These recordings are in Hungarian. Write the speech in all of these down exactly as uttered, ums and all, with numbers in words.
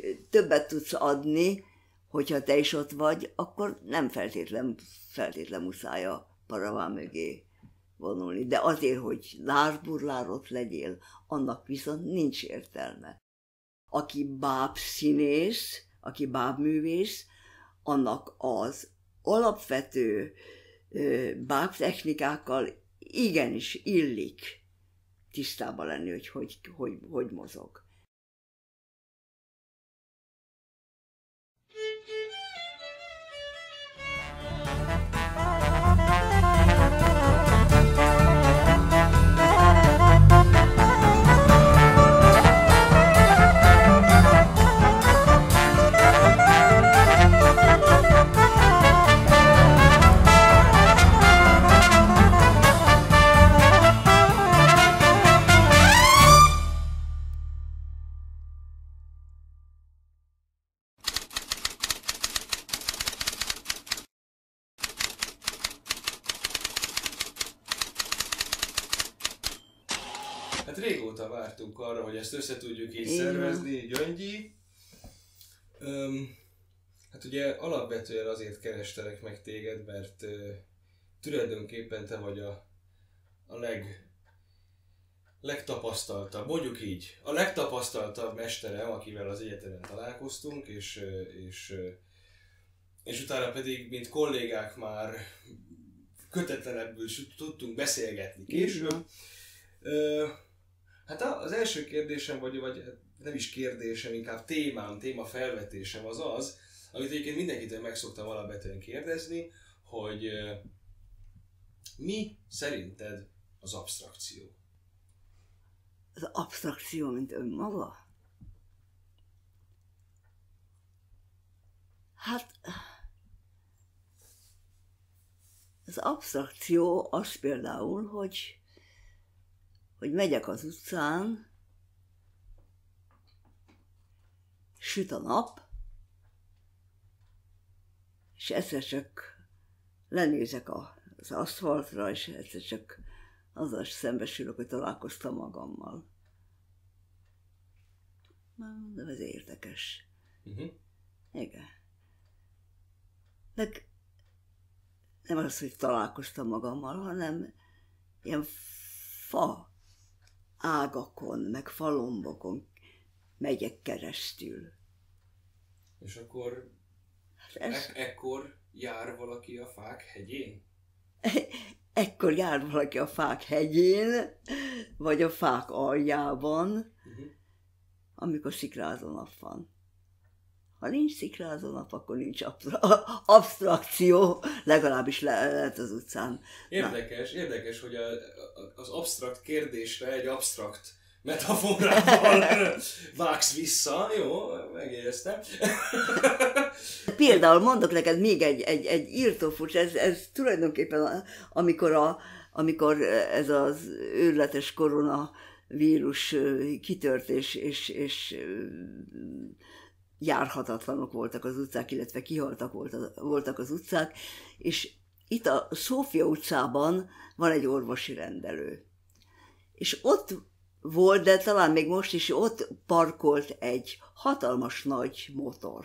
többet tudsz adni, hogyha te is ott vagy, akkor nem feltétlen, feltétlen muszáj a paraván mögé vonulni. De azért, hogy lárburlár ott legyél, annak viszont nincs értelme. Aki bábszínész, aki bábművész, annak az alapvető bábtechnikákkal igenis illik tisztában lenni, hogy hogy, hogy, hogy mozog. Hát régóta vártunk arra, hogy ezt össze tudjuk így szervezni, Gyöngyi. Öm, hát ugye alapvetően azért kerestelek meg téged, mert uh, tulajdonképpen te vagy a, a leg, legtapasztaltabb, mondjuk így, a legtapasztaltabb mesterem, akivel az egyetemen találkoztunk, és, és, és utána pedig, mint kollégák már kötetlenebbül tudtunk beszélgetni később. Uh, Hát az első kérdésem, vagy, vagy nem is kérdésem, inkább témám, téma felvetésem az az, amit egyébként mindenkitől meg szoktam alapvetően kérdezni, hogy uh, mi szerinted az absztrakció? Az absztrakció, mint önmaga? Hát az absztrakció az például, hogy hogy megyek az utcán, süt a nap, és egyszer csak lenézek az aszfaltra, és egyszer csak azzal szembesülök, hogy találkoztam magammal. De ez érdekes. Uh-huh. Igen. Meg nem az, hogy találkoztam magammal, hanem ilyen fa ágakon, meg falombokon megyek keresztül. És akkor hát ez... ek- ekkor jár valaki a fák hegyén? Ekkor jár valaki a fák hegyén, vagy a fák aljában, uh-huh. amikor szikrázó nap van. Ha nincs szikrázó nap, akkor nincs absztrakció, legalábbis le- lehet az utcán. Érdekes, Na. érdekes, hogy a, a, az absztrakt kérdésre egy absztrakt metaforával vágsz vissza. Jó, megjegyeztem. Például mondok neked még egy, egy, egy írtófurcsa, ez, ez tulajdonképpen amikor, a, amikor ez az őrületes koronavírus kitört, és, és, és járhatatlanok voltak az utcák, illetve kihaltak voltak az utcák, és itt a Szófia utcában van egy orvosi rendelő. És ott volt, de talán még most is, ott parkolt egy hatalmas nagy motor.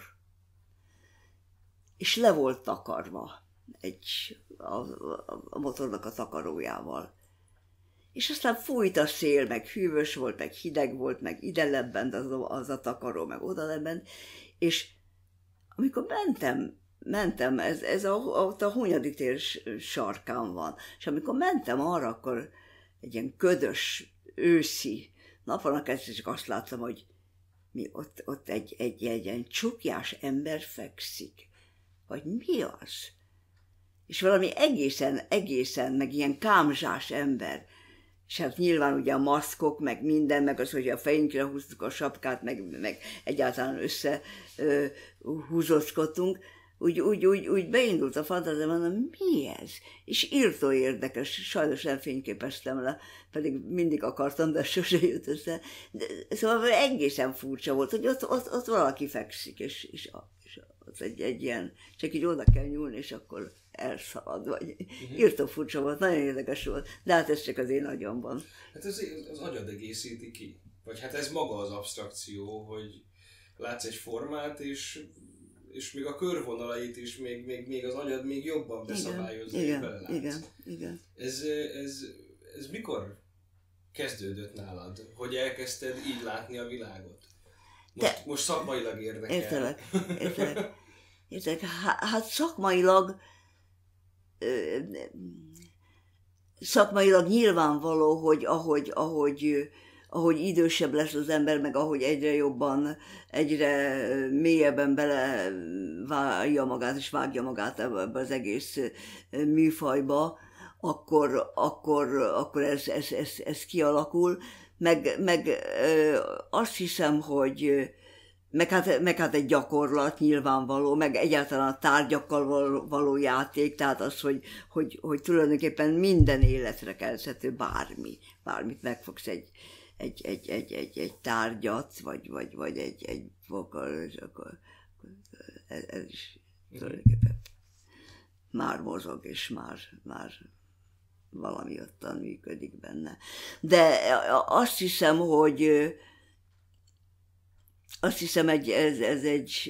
És le volt takarva egy, a, a motornak a takarójával. És aztán fújt a szél, meg hűvös volt, meg hideg volt, meg ide lebbent az, az a takaró, meg oda lebbent, és amikor mentem, mentem, ez, ez a, a, a Hunyadi tér sarkán van, és amikor mentem arra, akkor egy ilyen ködös, őszi napon kezdve csak azt láttam, hogy mi ott, ott egy, egy, egy ilyen csukjás ember fekszik. Vagy mi az? És valami egészen, egészen, meg ilyen kámzsás ember. És hát nyilván ugye a maszkok, meg minden, meg az, hogy a fejünkre húztuk a sapkát, meg, meg egyáltalán össze ö, húzózkodtunk, úgy, úgy, úgy, úgy beindult a fantázia, mondom, mi ez? És írtó érdekes, sajnos nem fényképeztem le, pedig mindig akartam, de sose jött össze. De, szóval egészen furcsa volt, hogy ott, ott, ott valaki fekszik, és, és, és az egy, egy ilyen, csak így oda kell nyúlni, és akkor elszalad, vagy uh-huh. írtó furcsa volt, nagyon érdekes volt, de hát ez csak az én agyamban. Hát ez az agyad egészíti ki. Vagy hát ez maga az absztrakció, hogy, látsz egy formát, és, és még a körvonalait is, még, még, még az agyad még jobban beszabályozza, és belelátsz. Igen, igen. Ez, ez, ez mikor kezdődött nálad, hogy elkezdted így látni a világot? Most, Te... most szakmailag érdekel. Értelek, értelek. értelek. Hát szakmailag szakmailag nyilvánvaló, hogy ahogy, ahogy, ahogy idősebb lesz az ember, meg ahogy egyre jobban, egyre mélyebben belevágja magát, és vágja magát ebbe az egész műfajba, akkor, akkor, akkor ez, ez, ez, ez kialakul. Meg, meg azt hiszem, hogy meg hát, meg hát egy gyakorlat nyilvánvaló, meg egyáltalán a tárgyakkal való, való játék, tehát az, hogy, hogy, hogy tulajdonképpen minden életre kelthető bármi, bármit megfogsz egy, egy, egy, egy, egy, egy tárgyat, vagy, vagy, vagy egy, egy vokal, és akkor ez, ez is tulajdonképpen már mozog, és már, már valami ottan működik benne. De azt hiszem, hogy azt hiszem, egy, ez, ez egy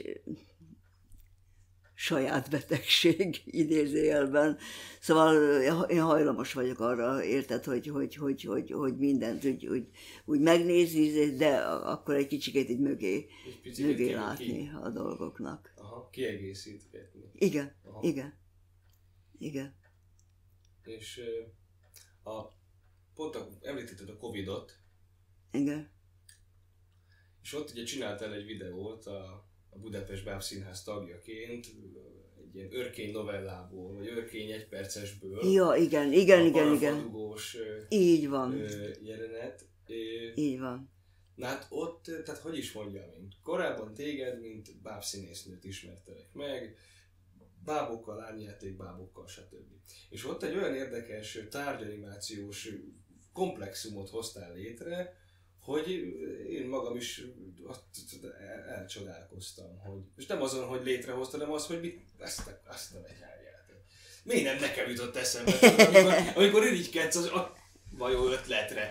saját betegség idézőjelben. Szóval én hajlamos vagyok arra, érted, hogy, hogy, hogy, hogy, hogy mindent úgy, úgy, úgy megnézni, de akkor egy kicsikét így mögé, egy mögé látni ki... a dolgoknak. Aha, kiegészítgetni. Igen, Aha. igen, igen. És a, pont a, említetted a Covidot. Igen. És ott ugye csináltál egy videót a, a Budapest Bábszínház tagjaként, egy ilyen örkény novellából, vagy örkény egypercesből. Ja, igen, igen, igen, igen. Így van. Jelenet. Így van. Na hát ott, tehát hogy is mondjam én, korábban téged, mint bábszínésznőt ismertelek meg, bábokkal, árnyjáték bábokkal, stb. És ott egy olyan érdekes tárgyanimációs komplexumot hoztál létre, hogy én magam is elcsodálkoztam, hogy, és nem azon, hogy létrehoztam, hanem az, hogy mit, ezt a, azt a vegyárját. Miért nem nekem jutott eszembe, amikor, amikor irigykedsz az a vajó ötletre.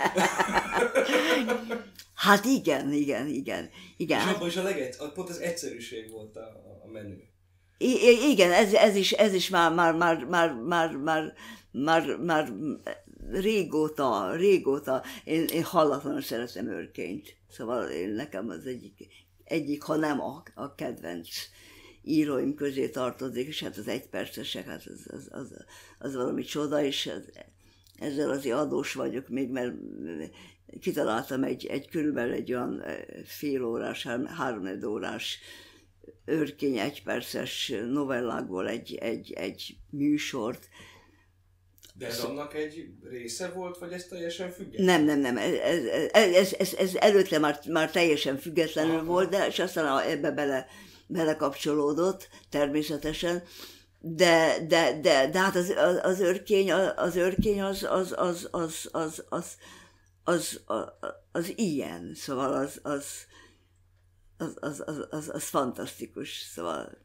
Hát igen, igen, igen. igen. És abban is a leget, pont az egyszerűség volt a, a menő. I- igen, ez, ez is, ez is már, már, már, már, már, már, már, már régóta, régóta, én, én hallatlanul szeretem örkényt. Szóval én, nekem az egyik, egyik, ha nem a, a kedvenc íróim közé tartozik, és hát az egypercesek, hát az, az, az, az valami csoda, és ez, ezzel azért adós vagyok még, mert kitaláltam egy, egy körülbelül egy olyan félórás, három órás örkény egyperces novellákból egy, egy, egy műsort. De ez annak egy része volt, vagy ez teljesen független? Nem, nem, nem. Ez, ez, ez, ez, ez előtte már, már teljesen függetlenül Aha. volt, de és aztán ebbe bele, belekapcsolódott természetesen. De, de, de, de hát az, az, az örkény, az örkény az, az, az, az, az, az, az, az, az ilyen. Szóval az, az, az, az, az, az, az fantasztikus. Szóval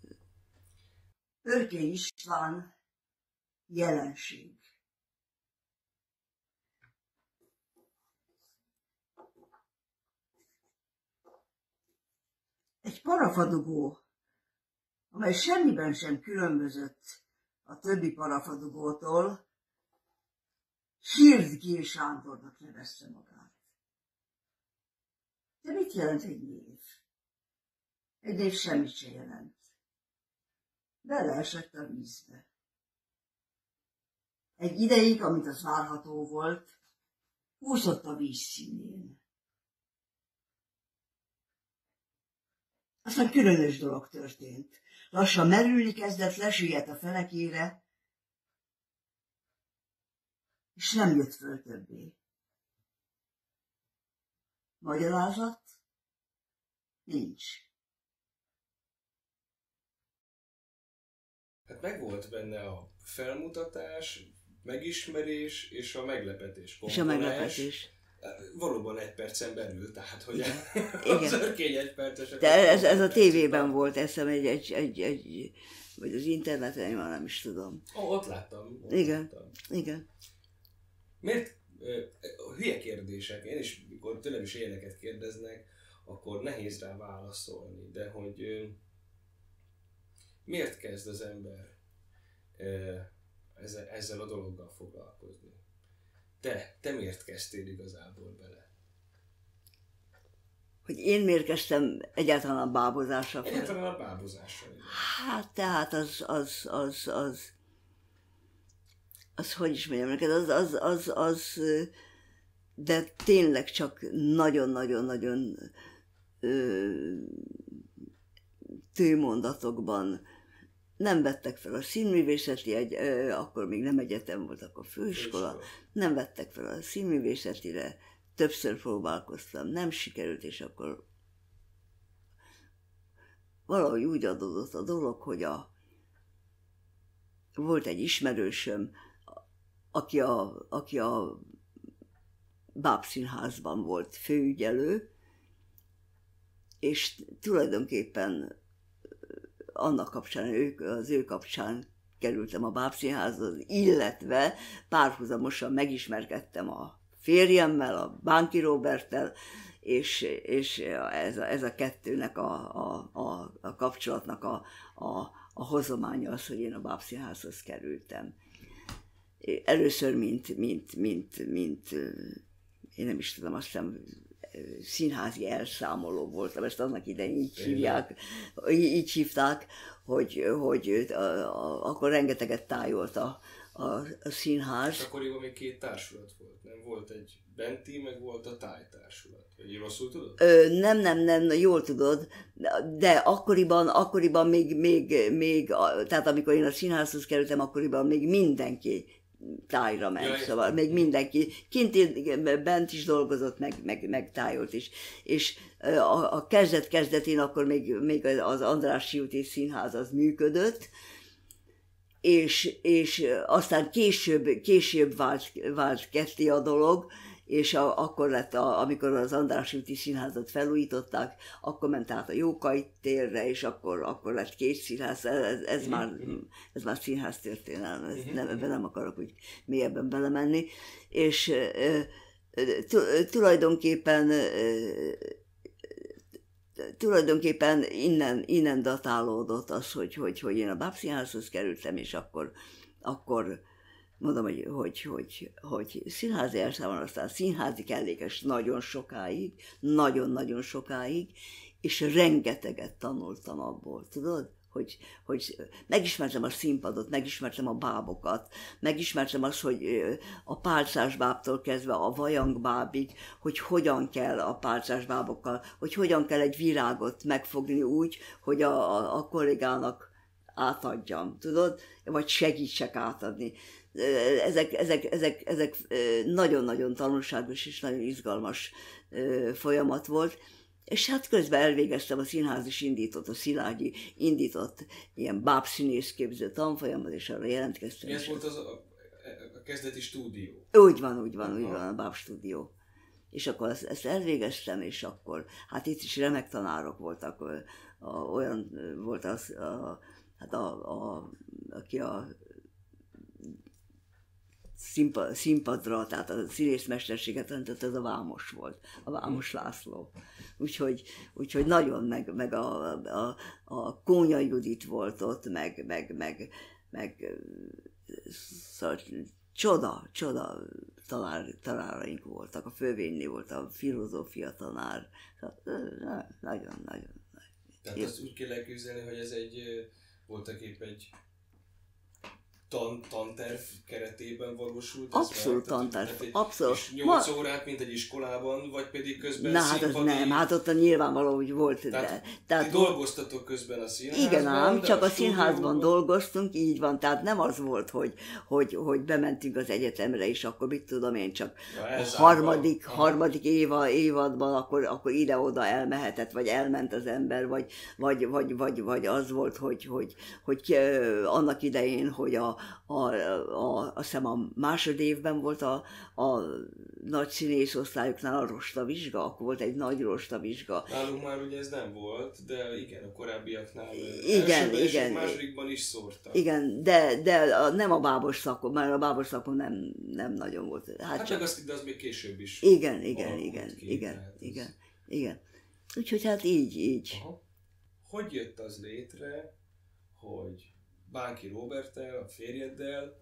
Örkény István jelenség. Egy parafadugó, amely semmiben sem különbözött a többi parafadugótól, Sird G. Sándornak nevezte magát. De mit jelent egy név? Egy név semmit se jelent. Beleesett a vízbe. Egy ideig, amit az várható volt, úszott a víz színén. Aztán különös dolog történt. Lassan merülni kezdett, lesüllyedt a fenekére, és nem jött föl többé. Magyarázat? Nincs. Hát megvolt benne a felmutatás, megismerés és a meglepetés komponens. És a meglepetés. Valóban egy percen belül, tehát hogy igen. az örkény egy percesek. De ez, ez a tévében volt, eszem egy, egy, egy, egy, vagy az interneten, én már nem is tudom. Ó, ott láttam. Ott igen, láttam. igen. Miért? Hülye kérdések. Én is, mikor tőlem is ilyeneket kérdeznek, akkor nehéz rá válaszolni, de hogy ö, miért kezd az ember ö, ezzel, ezzel a dologgal foglalkozni? Te, te miért kezdtél igazából bele? Hogy én miért kezdtem egyáltalán a bábozással? Egyáltalán a bábozással. Hát tehát az, az, az, az, az, hogy is mondjam neked, az, az, az, az, de tényleg csak nagyon-nagyon-nagyon tőmondatokban nem vettek fel a színművészeti, egy, ö, akkor még nem egyetem volt, akkor főiskola, főiskola. Nem vettek fel a színművészetire, többször próbálkoztam, nem sikerült, és akkor valahogy úgy adódott a dolog, hogy a, volt egy ismerősöm, aki a, aki a Bábszínházban volt főügyelő, és tulajdonképpen annak kapcsán, ők, az ő kapcsán kerültem a Bábszínházhoz, illetve párhuzamosan megismerkedtem a férjemmel, a Bánki Róberttel, és, és ez, a, ez a kettőnek a, a, a, a kapcsolatnak a, a, a hozománya az, hogy én a Bábszínházhoz kerültem. Először, mint, mint, mint, mint, én nem is tudom, azt hiszem, színházi elszámoló voltam, ezt annak idején így hívják, így hívták, hogy, hogy a, a, akkor rengeteget tájolt a, a, a színház. És akkoriban még két társulat volt, nem? Volt egy benti, meg volt a tájtársulat. Vagy rosszul tudod? Ö, nem, nem, nem, jól tudod, de akkoriban, akkoriban még, még, még, tehát amikor én a színházhoz kerültem, akkoriban még mindenki tájra ment, ja, szóval még mindenki, kint bent is dolgozott, meg, meg, meg tájolt is. És a, a kezdet-kezdetén akkor még, még az Andrássy úti Színház az működött, és, és aztán később, később vált, vált ketté a dolog, és a, akkor lett, a, amikor az Andrássy úti Színházat felújították, akkor ment át a Jókai térre, és akkor, akkor lett két színház, ez, ez, már, ez már színház történelme, ez nem, ebben nem akarok úgy mélyebben belemenni, és tulajdonképpen tulajdonképpen innen, innen datálódott az, hogy, hogy, hogy én a Bábszínházhoz kerültem, és akkor, akkor mondom, hogy, hogy, hogy, hogy színházi elszámolom, aztán színházi kellékes nagyon sokáig, nagyon-nagyon sokáig, és rengeteget tanultam abból, tudod? Hogy, hogy megismertem a színpadot, megismertem a bábokat, megismertem azt, hogy a pálcás bábtól kezdve a vajang bábig, hogy hogyan kell a pálcás bábokkal, hogy hogyan kell egy virágot megfogni úgy, hogy a, a, a kollégának átadjam, tudod? Vagy segítsek átadni. Ezek, ezek, ezek, ezek nagyon-nagyon tanulságos és nagyon izgalmas folyamat volt. És hát közben elvégeztem a színház is indított, a Szilágyi indított ilyen bábszínészképző tanfolyamot, és arra jelentkeztem. Ez volt az a, a kezdeti stúdió? Úgy van, úgy van, Aha. úgy van, a bábstúdió. És akkor ezt, ezt elvégeztem, és akkor, hát itt is remek tanárok voltak, a, a, olyan volt az, a, hát a, a, aki a színpad, színpadra, tehát a színészmesterséget öntött, ez a Vámos volt, a Vámos László. Úgyhogy, úgyhogy nagyon, meg, meg a, a, a Kónya Judit volt ott, meg, meg, meg, meg szóval csoda, csoda tanár, tanáraink voltak. A Fővényi volt a filozófia tanár. Nagyon-nagyon. Tehát azt úgy kell elképzelni, hogy ez egy voltak épp egy Tan, tanterv keretében valósult? Abszolút tanterv, abszolút. És nyolc Ma... órát, mint egy iskolában, vagy pedig közben Na, hát színpadi... nem, hát ott nyilvánvaló, hogy volt. Tehát, de, tehát ti dolgoztatok közben a színházban? Igen ám, csak a, a színházban stúdióban... dolgoztunk, így van, tehát nem az volt, hogy, hogy, hogy bementünk az egyetemre, és akkor mit tudom én, csak ja, a harmadik, harmadik éva, évadban akkor, akkor ide-oda elmehetett, vagy elment az ember, vagy, vagy, vagy, vagy, vagy az volt, hogy, hogy, hogy, hogy annak idején, hogy a A, a, azt hiszem a másodévben volt a, a nagy színészosztályoknál a rostavizsga, akkor volt egy nagy rostavizsga. Nálunk már ugye ez nem volt, de igen, a korábbiaknál igen, elsőben igen, és másodikban is szórtak. Igen, de, de a, nem a bábos szakon, már a bábos szakon nem, nem nagyon volt. Hát, hát csak... meg az, de az még később is. Igen, igen, igen, ki, igen, igen, igen. Úgyhogy hát így, így. Aha. Hogy jött az létre, hogy Bánki Róberttel, a férjeddel,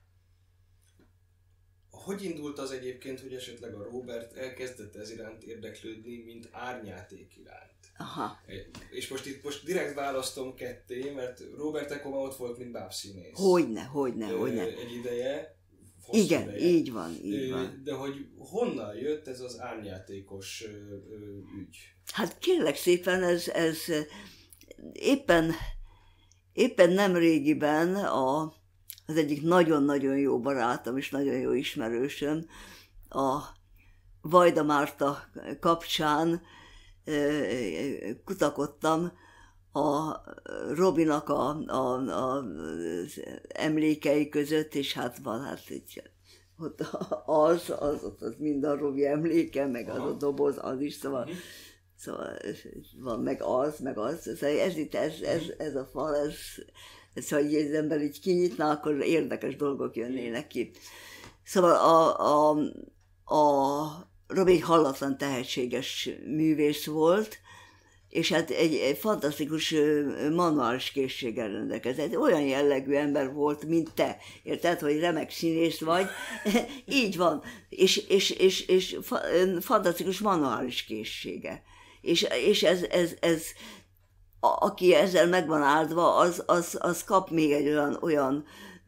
hogy indult az egyébként, hogy esetleg a Róbert elkezdett ez iránt érdeklődni, mint árnyáték iránt? Aha. És most itt most direkt választom ketté, mert Róbert ekkor már ott volt, mint bábszínész. Hogyne, hogyne, hogyne. Egy ideje. Igen, ideje. így van, így van. De hogy honnan jött ez az árnyátékos ügy? Hát kérlek szépen, ez, ez éppen, éppen nem régiben a, az egyik nagyon-nagyon jó barátom és nagyon jó ismerősöm, a Vajda Márta kapcsán kutakodtam a Robinak a, a, a, az emlékei között, és hát van, hát egy, ott az, az, az, az mind a Robi emléke, meg az a doboz, az is, szóval, uh-huh. szóval van meg az, meg az, szóval ez itt, ez, ez, ez a fal, ez, ez, ha egy az ember így kinyitná, akkor érdekes dolgok jönnének ki. Szóval a, a, a Robi egy hallatlan tehetséges művész volt, és hát egy, egy fantasztikus manuális készséggel rendelkezett. Olyan jellegű ember volt, mint te. Érted, hogy remek színész vagy? Így van. És, és, és, és fantasztikus manuális készsége. És, és ez, ez, ez, aki ezzel meg van áldva, az, az, az kap még egy olyan, olyan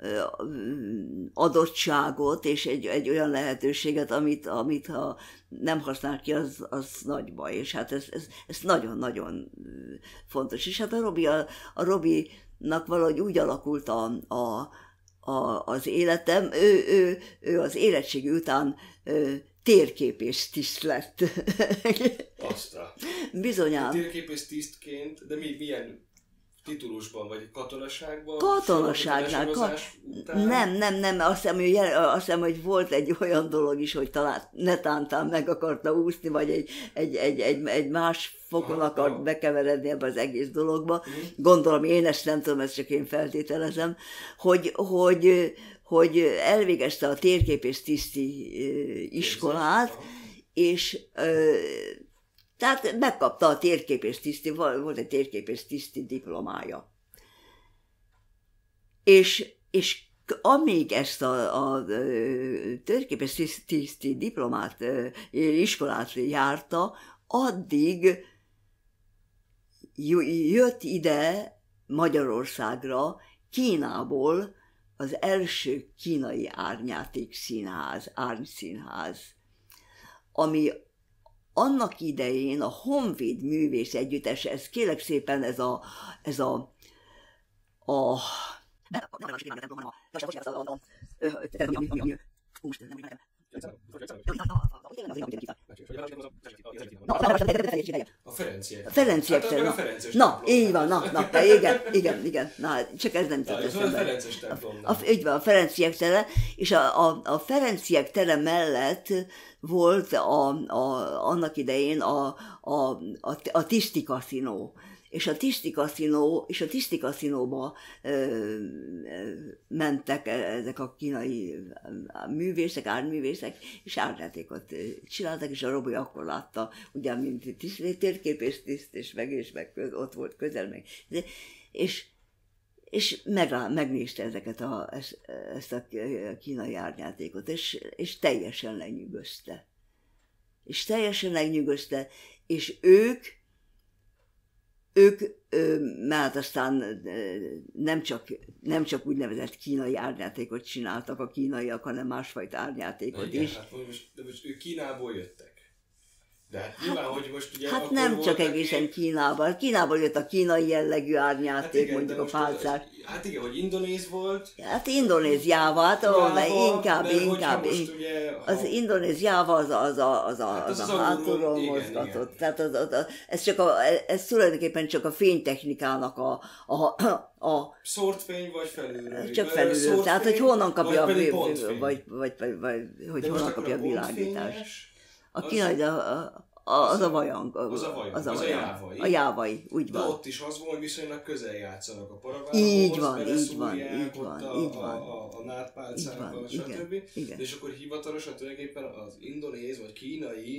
adottságot, és egy, egy olyan lehetőséget, amit, amit ha nem használ ki, az, az nagy baj. És hát ez, ez, ez nagyon-nagyon fontos. És hát a, Robi, a, a Robinak valahogy úgy alakult a, a, a, az életem, ő, ő, ő az érettségi után térképész tiszt lett. Aztra. Bizonyám. Térképész tisztként, de mi, milyen titulusban, vagy katonaságban? Katonaságnál. Ka- nem, nem, nem, azt hiszem, hogy, azt hiszem, hogy volt egy olyan dolog is, hogy talán netántán meg akarta úszni, vagy egy, egy, egy, egy, egy más fokon aha, akart aha. bekeveredni ebbe az egész dologba. Uh-huh. Gondolom, én ezt nem tudom, ezt csak én feltételezem, hogy, hogy, hogy elvégezte a térképész tiszti iskolát, és tehát megkapta a térképész tiszti, volt egy térképész tiszti diplomája. És, és amíg ezt a, a térképész tiszti diplomát, iskolát járta, addig jött ide Magyarországra Kínából az első kínai árnyáték színház, árnyszínház, ami annak idején a Honvéd Művész Együttes, ez kérlek szépen ez a, ez a, a, a Ferenciek. A Ferenciek. Hát, na, a na így van, na, na, igen, igen, igen, na, csak ez nem jutott eszembe. Így van, a Ferenciek tere, és a, a, a Ferenciek tere mellett volt a, a, annak idején a, a, a, a Tiszti Kaszinó. És a Tiszti Kaszinó, és a Tiszti Kaszinóba ö, ö, mentek ezek a kínai művészek, árművészek, és árjátékot csináltak, és a Robi akkor látta, ugye, mint tiszt, térképész tiszt, és meg, és meg ott volt közel, meg. És, és meg, megnézte ezeket a, ezt, ezt a kínai árjátékot, és, és teljesen lenyűgözte. És teljesen lenyűgözte, és ők Ők, mert aztán nem csak, nem csak úgynevezett kínai árnyátékot csináltak a kínaiak, hanem másfajta árnyátékot igen, is. Hát most, de most ők Kínából jöttek. De hát nyilván, hogy most ugye... Hát nem csak egészen ki... Kínából. Kínából jött a kínai jellegű árnyáték, hát igen, mondjuk a pálcák. Hát igen, hogy indonéz volt. Hát indonéz jáva, hát de inkább, inkább. Ugye, ha... Az indonéz jáva az a, az a, az a, hát az az a hátulról mozgatott. Tehát az, az, az, ez, csak a, ez tulajdonképpen csak a fénytechnikának a... a, a szórt fény vagy felülről? Csak felülről. Tehát, hogy honnan kapja a, vagy, vagy, vagy, vagy, hogy honnan kapja a világítás. A kínai, a, a, az a vajang. Az a vajang, az a, az a jávai. A jávai, úgy van. De ott is az van, hogy viszonylag közel játszanak a paravához. Így van, így van, így van, a, így van. A, a, a nádpálcákkal, stb. Igen, igen. És akkor hivatalosan tulajdonképpen az indonéz vagy kínai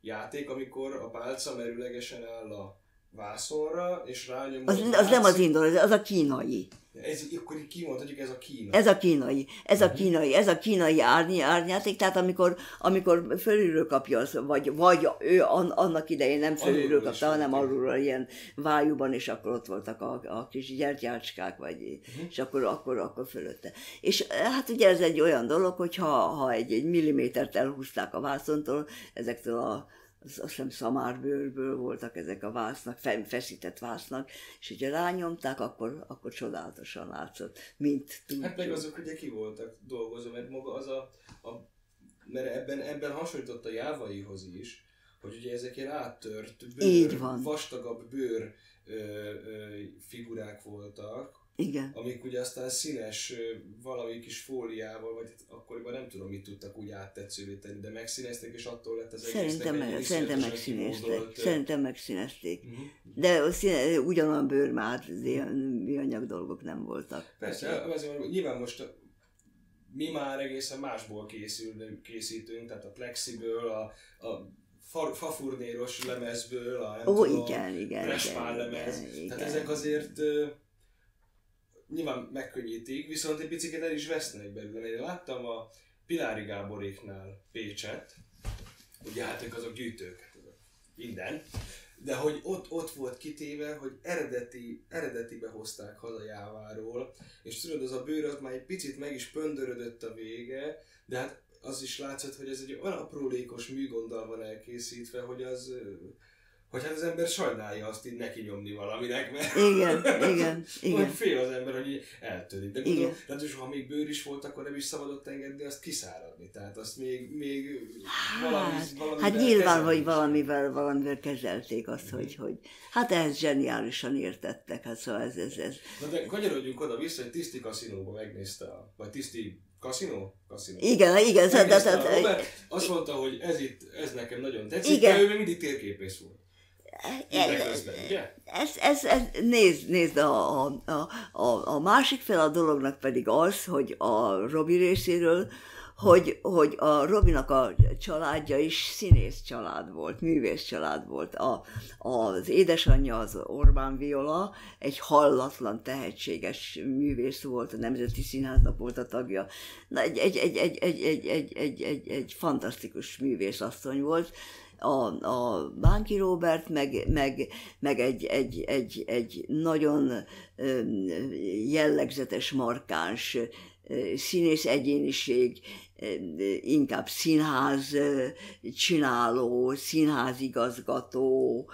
játék, amikor a pálca merőlegesen áll a vászonra, és rányomod. Az, az nem az indonéz, az a kínai. Ez, akkor így kimondhatjuk, ez a kínai. Ez a kínai, ez a kínai, ez a kínai árny, árnyáték, tehát amikor, amikor fölülről kapja, az, vagy, vagy ő an, annak idején nem fölülről kapta, hanem alulról ilyen vájúban, és akkor ott voltak a, a kis gyertyácskák, vagy, uh-huh. és akkor, akkor, akkor fölötte. És hát ugye ez egy olyan dolog, hogy ha, ha egy, egy millimétert elhúzták a vászontól, ezektől a Az, azt hiszem szamárbőrből voltak ezek a vásznak, feszített vásznak, és ugye rányomták, akkor, akkor csodálatosan látszott, mint tudjuk. Hát meg azok ugye ki voltak dolgozva, mert maga az a, a mert ebben, ebben hasonlított a jávaihoz is, hogy ugye ezek ilyen áttört, bőr, vastagabb bőr ö, ö, figurák voltak, igen. Amik ugye aztán színes valami kis fóliával, vagy akkoriban nem tudom, mit tudtak úgy áttetszővé tenni, de megszínezték, és attól lett az szerintem, egésznek egy Szerintem megszínezték, kimódolt... szerintem megszínezték. Uh-huh. De színe, ugyanolyan bőrmát, műanyag dolgok nem voltak. Persze, azért, nyilván most mi már egészen másból készül, készítünk, tehát a plexiből, a, a fafurnéros lemezből, a nem Ó, tudom, igen, igen, prespán lemez, igen, tehát igen. ezek azért nyilván megkönnyítik, viszont egy picit el is vesznek belőle. Én láttam a Pilári Gáboréknál Pécset, ugye hát ők azok gyűjtők, minden, de hogy ott, ott volt kitéve, hogy eredeti, eredetibe hozták haza Jáváról, és tudod, az a bőr az már egy picit meg is pöndörödött a vége, de hát az is látszott, hogy ez egy olyan aprólékos műgonddal van elkészítve, hogy az... hogy hát az ember sajnálja azt így neki nyomni valaminek, mert igen, igen, igen. fél az ember, hogy így eltörik. De gondolom, tehát ha még bőr is volt, akkor nem is szabadott engedni azt kiszáradni. Tehát azt még, még valami, hát, valamivel hát nyilván, hogy is. valamivel, valamivel kezelték azt, mm-hmm. hogy, hogy hát ehhez zseniálisan értettek. Hát szóval ez, ez, ez. Na de kanyarodjunk oda-vissza, hogy Tiszti kaszinóban megnézte, a, vagy Tiszti kaszinó? Kaszinó. Igen, igen. Tehát, tehát, Robert azt mondta, hogy ez itt, ez nekem nagyon tetszik, de ő még mindig térképész volt. Közben, ugye? Ez, ez, ez, nézd, nézd a, a, a, a másik fel a dolognak pedig az, hogy a Robi részéről, hogy, hogy a Robinak a családja is színész család volt, művész család volt. A, az édesanyja, az Orbán Viola, egy hallatlan tehetséges művész volt, a Nemzeti Színháznak volt a tagja. Na, egy, egy, egy, egy, egy, egy, egy, egy, egy, egy fantasztikus művészasszony volt. A, a Bánki Róbert, meg, meg, meg egy, egy, egy, egy nagyon jellegzetes, markáns színész egyéniség, inkább színház csináló, színházigazgató,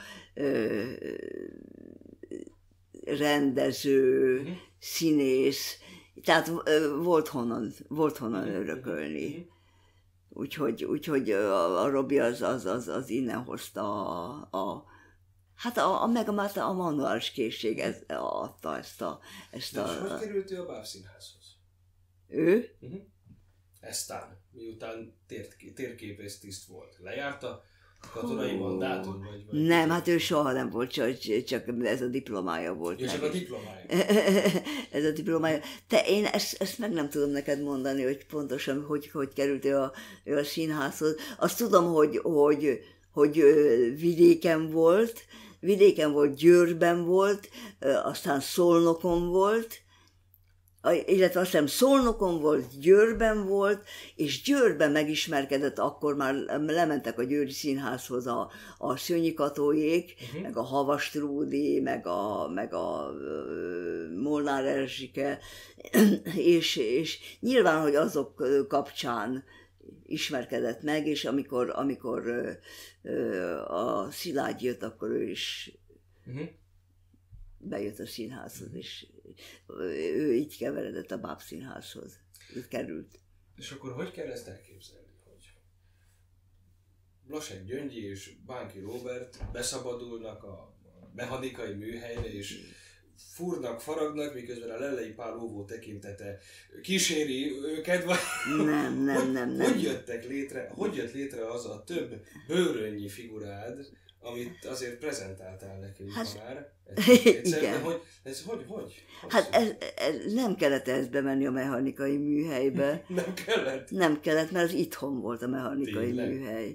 rendező, színész, tehát volt honnan, volt honnan örökölni. Úgyhogy, úgyhogy a, a Robi az, az, az, az innen hozta a, a hát a, a meg a, a manuális készség ez, adta ezt a... Ezt de a, és hogy került ő a Bábszínházhoz? Ő? Uh-huh. Eztán, miután tér, térképész tiszt volt. Lejárt a katonai oh. mandátum? Vagy, vagy nem, hát ő soha nem volt, csak, csak ez a diplomája volt. Ja, csak a diplomája. ez a diplomája. Te én ezt, ezt meg nem tudom neked mondani, hogy pontosan hogy, hogy került ő a, ő a színházhoz. Azt tudom, hogy, hogy, hogy vidéken volt, vidéken volt, Győrben volt, aztán Szolnokon volt, illetve azt hiszem Szolnokon volt, Győrben volt, és Győrben megismerkedett, akkor már lementek a Győri Színházhoz a, a Szőnyi Katóék, uh-huh. meg a Havas Trúdi, meg a, meg a Molnár Erzsike, és, és nyilván, hogy azok kapcsán ismerkedett meg, és amikor, amikor a Szilágy jött, akkor ő is uh-huh. bejött a színházhoz, és ő így keveredett a Bábszínházhoz. Itt került. És akkor hogy kell ezt elképzelni, hogy Blasek Gyöngyi és Bánki Róbert beszabadulnak a mechanikai műhelyre, és fúrnak, faragnak, miközben a Lellei Pál óvó tekintete kíséri őket, vagy nem, nem, hogy, nem, nem. Hogy jöttek létre, hogy jött létre az a több bőrönnyi figurád, amit azért prezentáltál nekünk hát, már egyszer, de hogy ez hogy, hogy? hogy hát ez, ez, nem kellett ezt bemenni a mechanikai műhelybe. Nem kellett? Nem kellett, mert az itthon volt a mechanikai Tényleg? Műhely.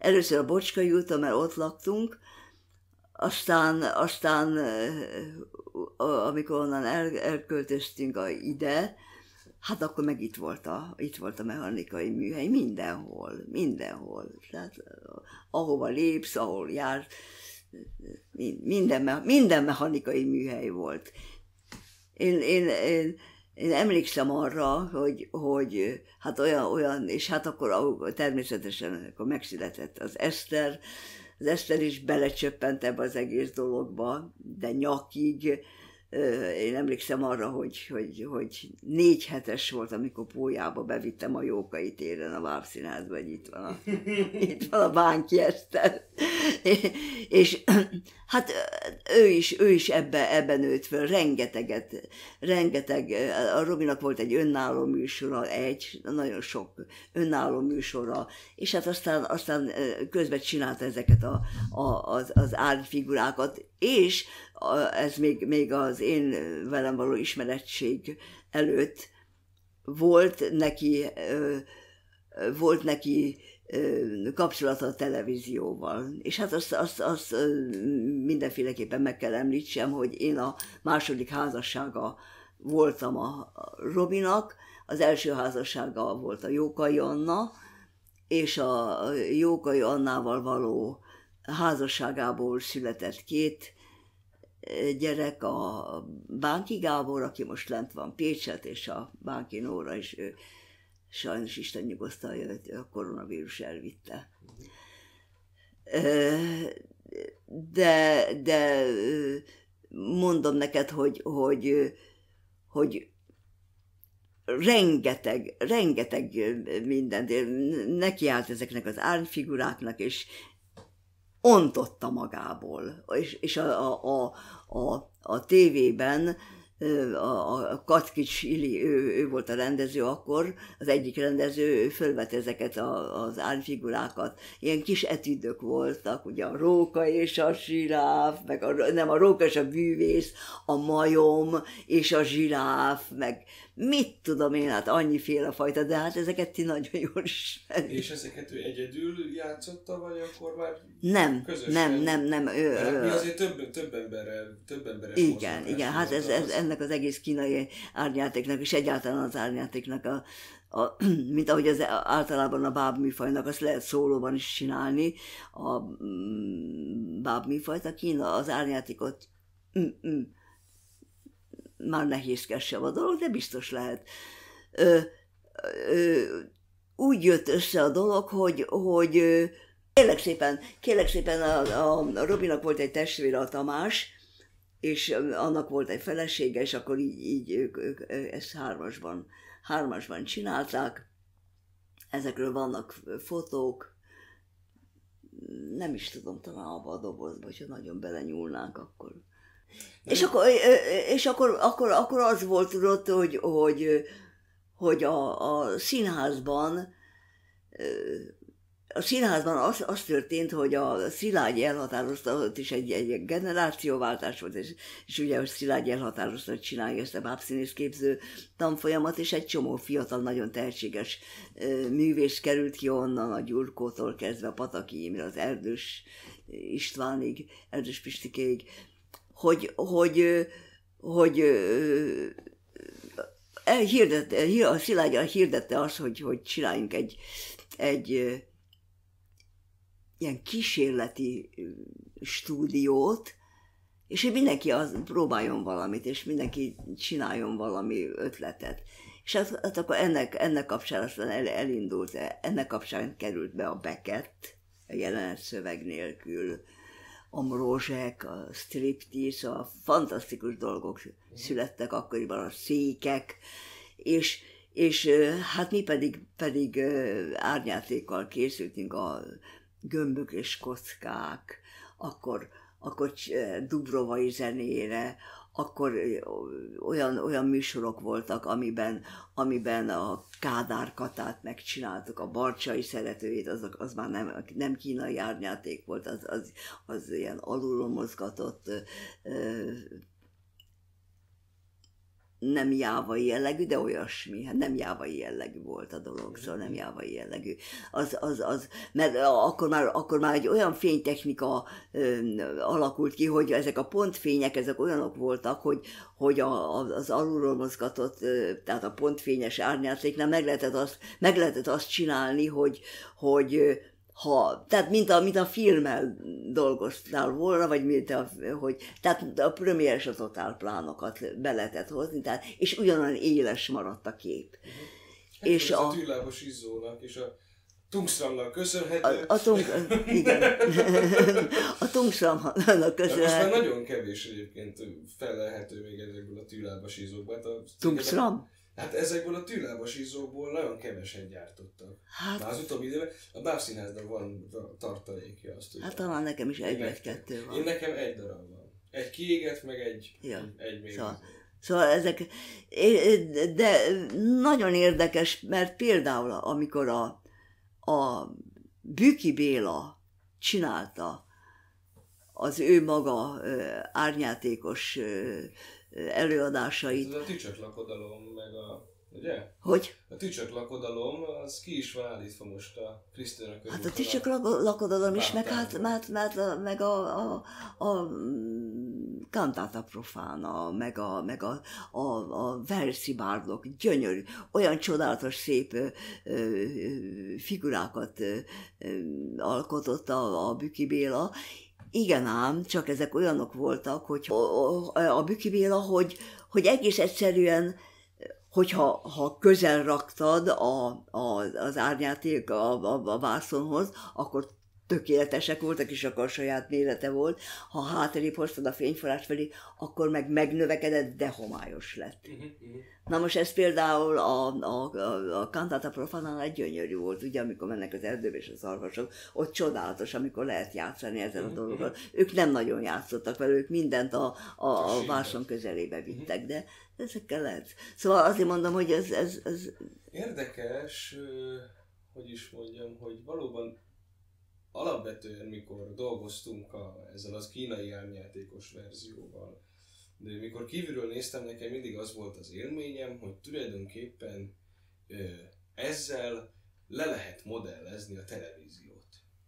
először a Bocskai úton, mert ott laktunk, aztán, aztán amikor onnan el, elköltöztünk ide, hát akkor meg itt volt, a, itt volt a mechanikai műhely, mindenhol, mindenhol. Tehát ahova lépsz, ahol jársz, minden, minden mechanikai műhely volt. Én, én, én, én emlékszem arra, hogy, hogy hát olyan, olyan, és hát akkor természetesen akkor megszületett az Eszter, az Eszter is belecsöppent ebbe az egész dologba, de nyakig. Én emlékszem arra, hogy, hogy, hogy négy hetes volt, amikor Pólyába bevittem a Jókai téren a Bábszínházba, hogy itt van a, itt van a Bánki Eszter. És hát ő is, ő is ebbe, ebben nőtt föl, rengeteget, rengeteg, a Robinak volt egy önálló műsora, egy, nagyon sok önálló műsora, és hát aztán, aztán közben csinálta ezeket a, a, az, az árfigurákat, és ez még, még az én velem való ismerettség előtt volt neki, volt neki kapcsolata a televízióval. És hát azt, azt, azt mindenféleképpen meg kell említsem, hogy én a második házassága voltam a Robinak, az első házassága volt a Jókai Anna, és a Jókai Annával való házasságából született két gyerek, a Bánki Gábor, aki most lent van Pécset, és a Bánki Nóra is, ő sajnos Isten nyugosztalja, a koronavírus elvitte. De, de mondom neked, hogy, hogy, hogy rengeteg, rengeteg mindent, nekiállt ezeknek az árnyfiguráknak, és ontotta magából. És, és a, a, a, a tévében a, a Katkics Ili, ő, ő volt a rendező akkor, az egyik rendező, ő fölvett ezeket a, az árnyfigurákat. Ilyen kis etüdök voltak, ugye a róka és a zsiráf, meg a, nem a róka és a bűvész, a majom és a zsiráf, meg mit tudom én, hát annyiféle fajta, de hát ezeket ti nagyon jól ismerik. És ezeket ő egyedül játszotta, vagy akkor már nem, közösen? Nem, nem, nem. Ő, hát mi azért több, több emberrel, több emberes igen, igen, hát ez, ez, ennek az egész kínai árnyátéknak, és egyáltalán az árnyátéknak, a, a, mint ahogy az általában a bábműfajnak, azt lehet szólóban is csinálni, a bábműfajt, a Kína, az árnyátékot mm, mm, már nehézkesebb a dolog, de biztos lehet. Ö, ö, úgy jött össze a dolog, hogy, hogy kérlek szépen, kérlek szépen a, a Robinak volt egy testvére, a Tamás, és annak volt egy felesége, és akkor így, így ők, ők ezt hármasban, hármasban csinálták. Ezekről vannak fotók, nem is tudom, talán abba a dobozba, hogyha nagyon belenyúlnánk, akkor... És, akkor, és akkor, akkor, akkor az volt, tudod, hogy, hogy, hogy a, a színházban, a színházban az, az történt, hogy a Szilágyi elhatározta, ott is egy, egy generációváltás volt, és, és ugye a Szilágyi elhatározta, hogy csinálja ezt a bábszínészképző tanfolyamat, és egy csomó fiatal, nagyon tehetséges művész került ki onnan, a Gyurkótól kezdve a Pataki Imre, az Erdős Istvánig, Erdős Pistikéig, hogy, hogy, hogy hirdette, a Szilágyi hirdette azt, hogy, hogy csináljunk egy, egy ilyen kísérleti stúdiót, és hogy mindenki az, próbáljon valamit, és mindenki csináljon valami ötletet. És hát, hát akkor ennek, ennek kapcsán aztán el, elindult, ennek kapcsán került be a Beckett, a jelenet szöveg nélkül, a mrózsek, a striptease, a fantasztikus dolgok születtek akkoriban, a székek, és, és hát mi pedig, pedig árnyátékkal készültünk, a Gömbök és kockák, akkor, akkor dubrovai zenére, akkor olyan, olyan műsorok voltak, amiben, amiben a Kádár Katát megcsináltuk, a Barcsai szeretőjét, az, az már nem, nem kínai árnyáték volt, az, az, az ilyen alulról mozgatott, nem jávai jellegű, de olyasmi, hát nem jávai jellegű volt a dolog, szóval nem jávai jellegű. Az, az, az, mert akkor már, akkor már egy olyan fénytechnika ö, alakult ki, hogy ezek a pontfények, ezek olyanok voltak, hogy, hogy a, az alulról mozgatott, ö, tehát a pontfényes árnyátéknál meg lehetett azt, meg lehetett azt csinálni, hogy, hogy ha, tehát mint a, mint a filmmel dolgoztál volna, vagy mint a, hogy, tehát a Premiere és a Total plánokat be lehetett hozni, tehát, és ugyanolyan éles maradt a kép. Hát és a, a, a tűrlábos izzónak és a tungstramnak köszönhető. A, a, tung, igen. a tungstramnak köszönhető. Most már nagyon kevés egyébként felelhető még ezekből a tűrlábas izzókból. Hát tungstram? Hát ezekből a tűrlábas izzókból nagyon kevesen gyártottak. Hát, már az utóbbi időben a Bábszínháznak van tartalékja, azt tudom. Hát talán nekem is egy vagy kettő van. Én nekem egy darab van. Egy kiégett, meg egy, ja. egy még. Szóval, szóval ezek, de nagyon érdekes, mert például amikor a, a Bükki Béla csinálta az ő maga árnyátékos előadásait. Ez a tücsök lakodalom, meg a... Ugye? Hogy? A tücsök lakodalom, az ki is van állítva most a Krisztina körül. Hát a tücsök lakodalom is, meg, hát, meg, meg, meg a, a, a Cantata Profana, meg a, meg a, a, a Verszi bárdok, gyönyörű, olyan csodálatos szép ö, ö, figurákat ö, ö, alkotott a, a Bükki Béla. Igen ám, csak ezek olyanok voltak, hogy a Bükki Béla, hogy, hogy egész egyszerűen, hogyha ha közel raktad a, a, az árnyáték a, a, a vászonhoz, akkor tökéletesek voltak, és akkor a saját mérete volt. Ha hátrébb hoztad a fényforrás felé, akkor meg megnövekedett, de homályos lett. Uh-huh, uh-huh. Na most ez például a, a, a, a Cantata Profanánál gyönyörű volt, ugye, amikor mennek az erdőbe és a szarvasok, ott csodálatos, amikor lehet játszani ezzel a dologgal. Uh-huh. Ők nem nagyon játszottak vele, ők mindent a, a, a vászon közelébe vittek, uh-huh. de ezekkel lehet. Szóval azért mondom, hogy ez... ez, ez... Érdekes, hogy is mondjam, hogy valóban alapvetően, mikor dolgoztunk a, ezzel az kínai árnyátékos verzióval, de mikor kívülről néztem, nekem mindig az volt az élményem, hogy tulajdonképpen ö, ezzel le lehet modellezni a televíziót.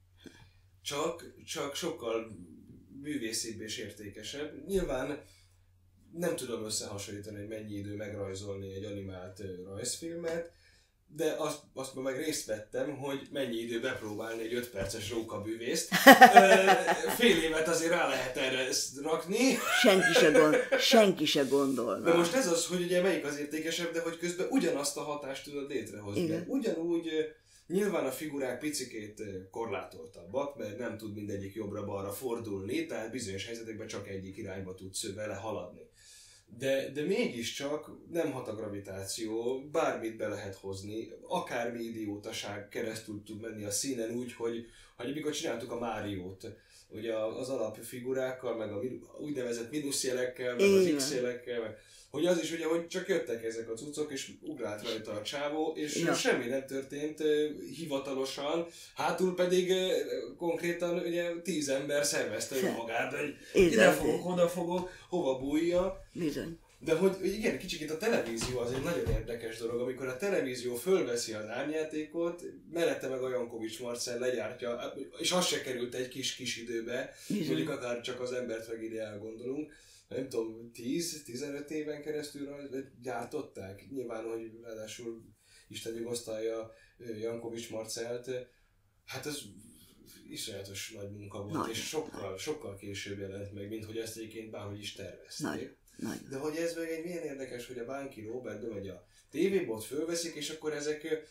Csak, csak sokkal művészibb és értékesebb. Nyilván nem tudom összehasonlítani, hogy mennyi idő megrajzolni egy animált rajzfilmet, de azt, azt meg részt vettem, hogy mennyi idő bepróbálni egy öt perces rókabűvészt. Fél évet azért rá lehet erre rakni. Senki se, gond, senki se gondolna. De most ez az, hogy ugye melyik az értékesebb, de hogy közben ugyanazt a hatást tudod létrehozni. Igen. Ugyanúgy nyilván a figurák picikét korlátoltabbak, mert nem tud mindegyik jobbra-balra fordulni, tehát bizonyos helyzetekben csak egyik irányba tudsz vele haladni. De, de mégiscsak nem hat a gravitáció, bármit be lehet hozni, akármi idiótaság keresztül tud menni a színen úgy, hogy, hogy amikor csináltuk a Máriót, ugye az alapfigurákkal, meg a úgynevezett mínuszjelekkel, meg az X-jelekkel, meg, hogy az is ugye, hogy csak jöttek ezek a cuccok, és ugrált rajta a csávó, és ja. semmi nem történt hivatalosan, hátul pedig konkrétan ugye tíz ember szervezte magát, hogy ide fogok, oda fogok, hova bújja. Bizony. De hogy igen, kicsit a televízió az egy nagyon érdekes dolog, amikor a televízió fölveszi az árnyátékot, mellette meg a Jankovics Marcell legyártja, és az se került egy kis-kis időbe, bizony. Mondjuk akár csak az embertragédiára gondolunk, nem tudom, tíz-tizenöt éven keresztül gyártották. Nyilván, hogy ráadásul Isten nyugosztalja Jankovics Marcellt, hát ez iszonyatos nagy munka volt, nagy. És sokkal, sokkal később jelent meg, mint hogy ezt egyébként bárhogy is tervezték. Nagy. Nagy. De hogy ez meg egy milyen érdekes, hogy a Bánki Róbert bemegy a tévébe, ott fölveszik, és akkor ezek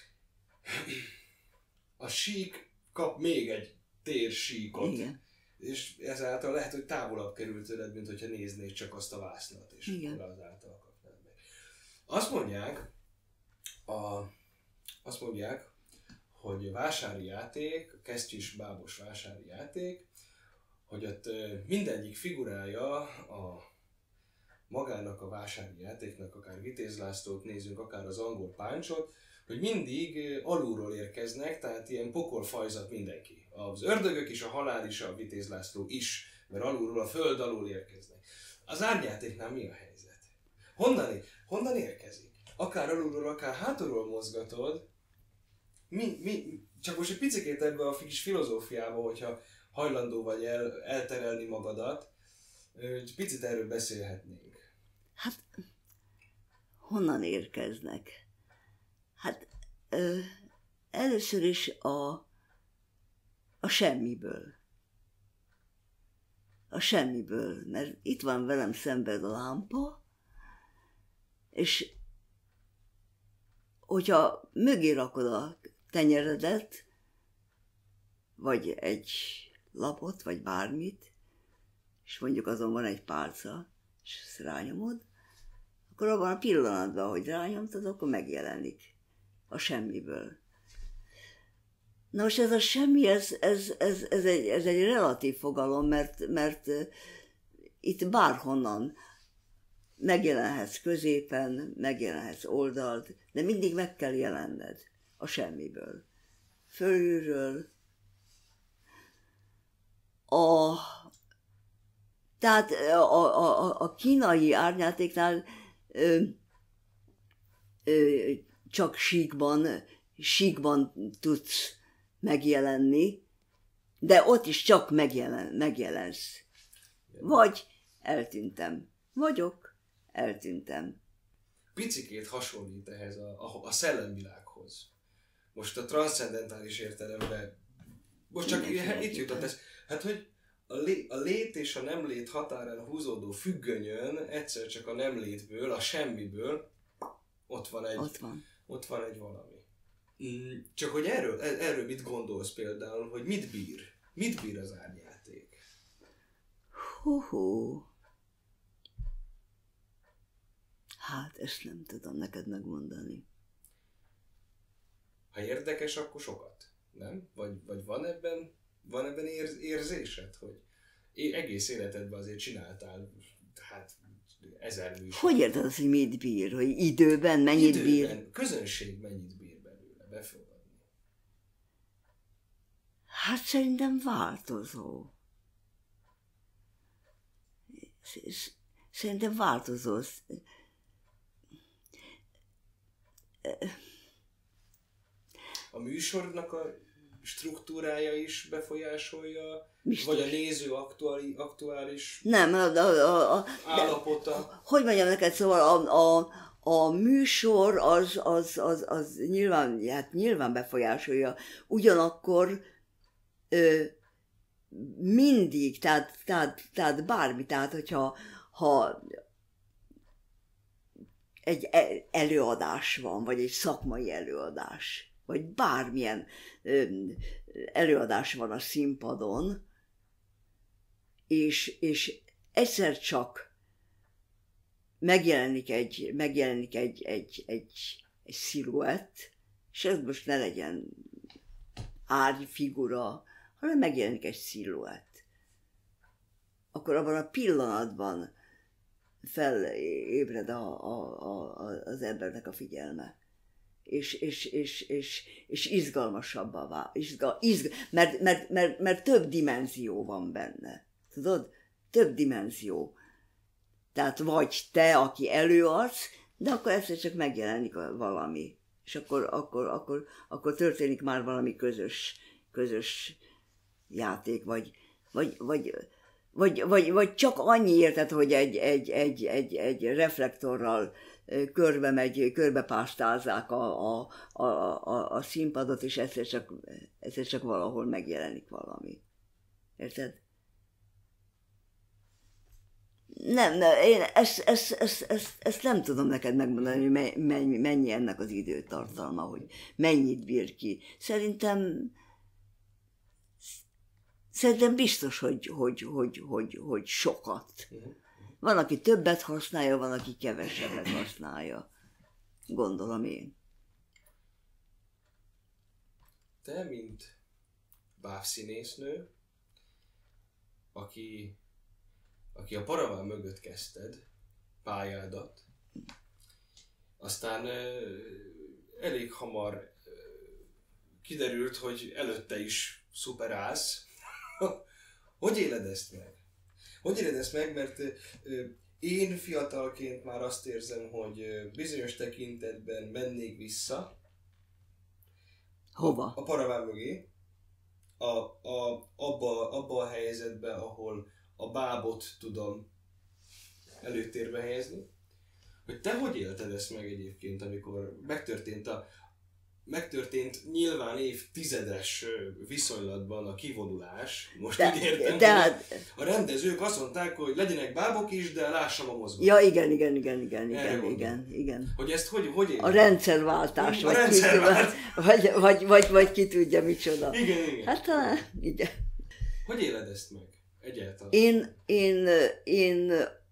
a sík kap még egy térsíkot. Igen. És ezáltal lehet, hogy távolabb került tőled, mint hogyha néznéd csak azt a vászlat, és igen. azáltal kapnád meg. Azt mondják, a, azt mondják, hogy a vásári játék, a kesztyűs bábos vásári játék, hogy ott mindegyik figurája a magának a vásári játéknak, akár Vitéz Lászlót nézünk, akár az angol Páncsot, hogy mindig alulról érkeznek, tehát ilyen pokolfajzat mindenki. Az ördögök is, a halál is, a Vitéz László is, mert alulról, a föld alul érkeznek. Az árnyátéknál mi a helyzet? Honnan, honnan érkezik? Akár alulról, akár hátulról mozgatod. Mi, mi, csak most egy picikét ebbe a kis filozófiába, hogyha hajlandó vagy el, elterelni magadat, egy picit erről beszélhetnénk. Hát, honnan érkeznek? Hát, ö, először is a, a semmiből. A semmiből, mert itt van velem szemben a lámpa, és hogyha mögé rakod a tenyeredet, vagy egy lapot, vagy bármit, és mondjuk azon van egy pálca, és ezt rányomod, akkor abban a pillanatban, hogy rányomtad, akkor megjelenik a semmiből. Na most ez a semmi, ez, ez, ez, ez, egy, ez egy relatív fogalom, mert, mert itt bárhonnan megjelenhetsz középen, megjelenhetsz oldalt, de mindig meg kell jelenned a semmiből. Fölülről. A, tehát a, a, a kínai árnyátéknál ö, ö, csak síkban, síkban tudsz megjelenni, de ott is csak megjelen, megjelensz. Vagy eltűntem. Vagyok, eltűntem. Picikét hasonlít ehhez a, a, a szellemvilághoz. Most a transzcendentális értelemben, most csak igen, itt jutott ez, hát hogy a, lé, a lét és a nem lét határán húzódó függönyön egyszer csak a nem létből, a semmiből ott van egy, ott van. Ott van egy valami. Csak hogy erről, erről mit gondolsz például, hogy mit bír? Mit bír az árnyáték? Hú-hú. Hát, ezt nem tudom neked megmondani. Ha érdekes, akkor sokat, nem? Vagy, vagy van ebben, van ebben érz, érzésed, hogy egész életedben azért csináltál, hát ezer műsor. Hogy érted azt, hogy mit bír? Hogy időben mennyit időben, bír? Közönség mennyit bír belőle befogadni? Hát szerintem változó. Szerintem változó. A műsornak a struktúrája is befolyásolja, Biztos. Vagy a néző aktuális, aktuális nem, a, a, a, állapota? Hogy mondjam neked, szóval a, a, a műsor az, az, az, az nyilván, hát nyilván befolyásolja. Ugyanakkor ö, mindig, tehát, tehát, tehát bármi, tehát hogyha ha egy előadás van, vagy egy szakmai előadás, vagy bármilyen ö, előadás van a színpadon, és, és egyszer csak megjelenik egy, megjelenik egy, egy, egy, egy sziluett, és ez most ne legyen árnyfigura, hanem megjelenik egy sziluett. Akkor abban a pillanatban felébred a, a, a, az embernek a figyelme. És, és, és, és, és izgalmasabbá vál. Izgal, izgal, mert, mert, mert, mert több dimenzió van benne. Tudod? Több dimenzió. Tehát vagy te, aki előadsz, de akkor egyszer csak megjelenik valami. És akkor, akkor, akkor, akkor történik már valami közös, közös játék, vagy, vagy, vagy, vagy, vagy, vagy csak annyi érted, hogy egy, egy, egy, egy, egy reflektorral körbe megy, körbe pástázzák a, a, a, a, a színpadot, és egyszer csak, egyszer csak valahol megjelenik valami. Érted? Nem, nem, én ezt, ezt, ezt, ezt, ezt nem tudom neked megmondani, hogy mennyi, mennyi ennek az időtartalma, hogy mennyit bír ki. Szerintem szerintem biztos, hogy, hogy, hogy, hogy, hogy sokat. Van, aki többet használja, van, aki kevesebbet használja. Gondolom én. Te, mint bábszínésznő, aki, aki a paraván mögött kezdted pályádat, aztán elég hamar kiderült, hogy előtte is szuperálsz. Hogy éled ezt meg? Hogy éled ezt meg? Mert Én fiatalként már azt érzem, hogy bizonyos tekintetben mennék vissza. Hova? A paraván mögé. A, a, abba, abba a helyzetbe, ahol a bábot tudom előtérbe helyezni. Hogy te hogy élted ezt meg egyébként, amikor megtörtént a megtörtént nyilván évtizedes viszonylatban a kivonulás. Most de, úgy értem, de, hogy a rendezők azt mondták, hogy legyenek bábok is, de lássam a mozgást. Ja, igen, igen, igen, igen, igen, igen, igen. Hogy ezt hogy, hogy éled? A rendszerváltás, a vagy, rendszervált... ki, vagy, vagy, vagy, vagy ki tudja micsoda. Igen, igen. Hát, igen. Hogy éled ezt meg egyáltalán? Én, én, én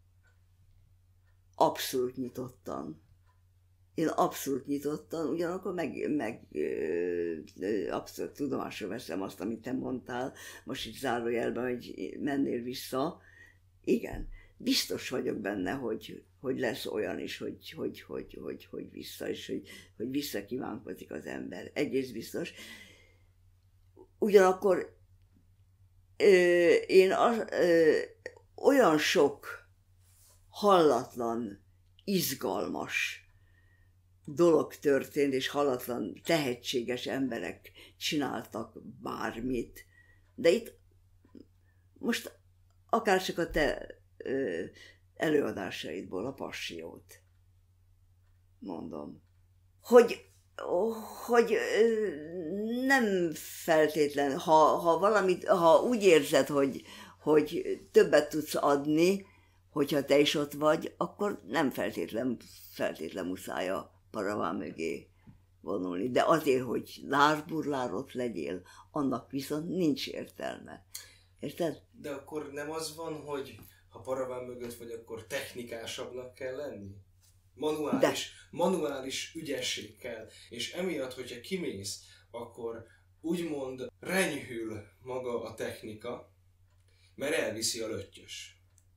abszolút nyitottan. Én abszolút nyitottan, ugyanakkor meg, meg ö, abszolút tudomásra veszem azt, amit te mondtál, most itt zárójelben, hogy mennél vissza. Igen, biztos vagyok benne, hogy, hogy lesz olyan is, hogy, hogy, hogy, hogy, hogy vissza, és hogy, hogy visszakívánkozik az ember. Egész biztos. Ugyanakkor ö, én az, ö, olyan sok hallatlan, izgalmas dolog történt, és hallatlan, tehetséges emberek csináltak bármit. De itt most akár csak a te ö, előadásaidból a Passiót mondom, hogy, hogy ö, nem feltétlen, ha, ha valamit, ha úgy érzed, hogy, hogy többet tudsz adni, hogyha te is ott vagy, akkor nem feltétlen, feltétlen muszáj a paraván mögé vonulni. De azért, hogy lárburlár ott legyél, annak viszont nincs értelme. Érted? De akkor nem az van, hogy ha paraván mögött vagy, akkor technikásabbnak kell lenni? Manuális, manuális ügyesség kell. És emiatt, hogyha kimész, akkor úgymond renyhül maga a technika, mert elviszi a löttyös.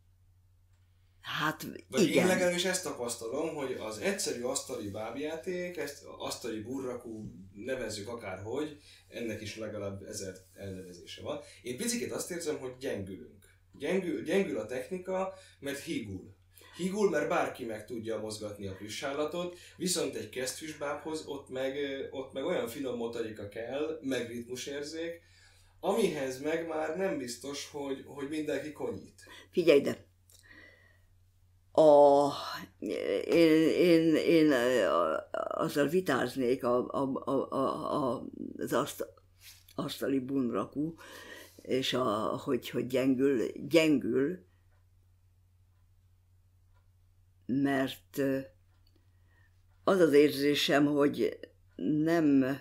Hát Vagy igen. én legalábbis ezt tapasztalom, hogy az egyszerű asztali bábjáték, ezt asztali burrakú, nevezzük akárhogy, ennek is legalább ezer elnevezése van. Én picikét azt érzem, hogy gyengülünk. Gyengül, gyengül a technika, mert hígul. Hígul, mert bárki meg tudja mozgatni a plüssállatot, viszont egy kesztyűsbábhoz ott meg, ott meg olyan finom motorika kell, meg ritmusérzék, amihez meg már nem biztos, hogy, hogy mindenki konyít. Figyelj ide! A, én, én, én azzal vitáznék a, a, a, a, az aszt, asztali bunrakú, és a, hogy, hogy gyengül, gyengül, mert az az érzésem, hogy nem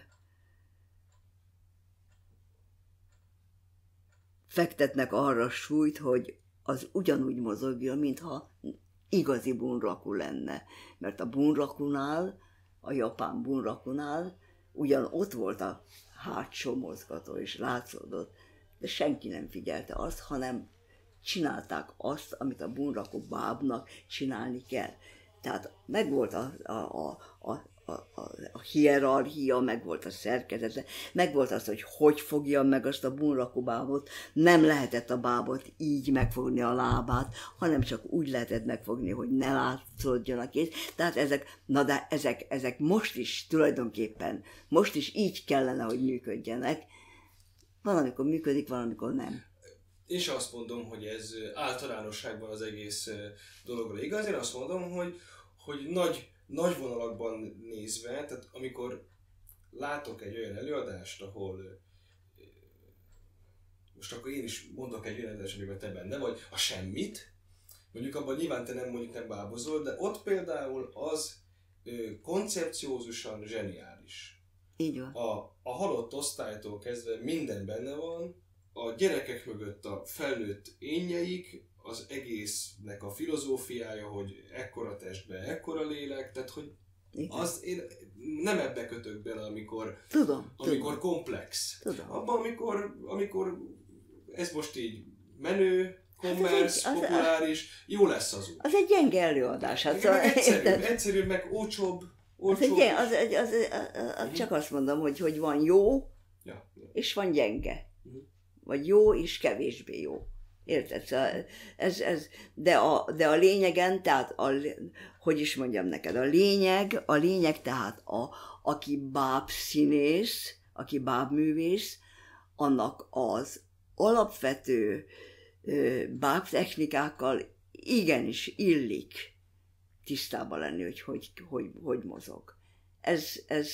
fektetnek arra súlyt, hogy az ugyanúgy mozogjon, mintha igazi bunrakú lenne. Mert a bunrakúnál, a japán bunrakúnál ugyan ott volt a hátsó mozgató, és látszódott, de senki nem figyelte azt, hanem csinálták azt, amit a bunrakú bábnak csinálni kell. Tehát megvolt a, a, a, a, a, a, a hierarchia, megvolt a szerkezete, megvolt az, hogy hogy fogja meg azt a bunrakú bábot. Nem lehetett a bábot így megfogni a lábát, hanem csak úgy lehetett megfogni, hogy ne látszódjon a kéz. Tehát ezek, na de ezek, ezek most is tulajdonképpen, most is így kellene, hogy működjenek. Valamikor működik, valamikor nem. És azt mondom, hogy ez általánosságban az egész dologra igaz. Én azt mondom, hogy, hogy nagy, nagy vonalakban nézve, tehát amikor látok egy olyan előadást, ahol most akkor én is mondok egy olyan előadást, amiben te benne vagy, a semmit, mondjuk abban nyilván te nem mondjuk nem bábozol, de ott például az koncepciózusan zseniális. Így van. A, a halott osztálytól kezdve minden benne van, a gyerekek mögött a felnőtt énjeik, az egésznek a filozófiája, hogy ekkora testben, ekkora lélek, tehát hogy az én nem ebbe kötök bele, amikor, tudom, amikor tudom. komplex. Tudom. Abban, amikor, amikor ez most így menő, kommersz, hát populáris, jó lesz az úgy. Az egy gyenge előadás. Hát szóval egyszerű, egyszerű, meg olcsóbb. Az egy, az, az, az, az, az, csak azt mondom, hogy, hogy van jó, ja, ja. és van gyenge. Uh-huh. Vagy jó és kevésbé jó. Érted? Szóval ez, ez, de, a, de a lényegen, tehát a, hogy is mondjam neked, a lényeg, a lényeg tehát a, aki bábszínész, aki bábművész, annak az alapvető bábtechnikákkal igenis illik tisztában lenni, hogy hogy, hogy, hogy mozog. Ez, ez